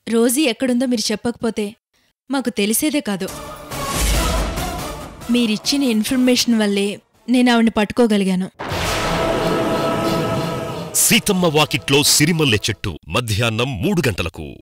Rosie ఎక్కడుందో మీరు చెప్పకపోతే మాకు తెలిసేదే కాదు. మీరిచ్చిన ఇన్ఫర్మేషన్ వల్లే నేను ఆవిడ్ని పట్టుకోగలిగాను. సీతమ్మ వాకిట్లో సిరిమల్లె చెట్టు మధ్యాహ్నం 3 గంటలకు.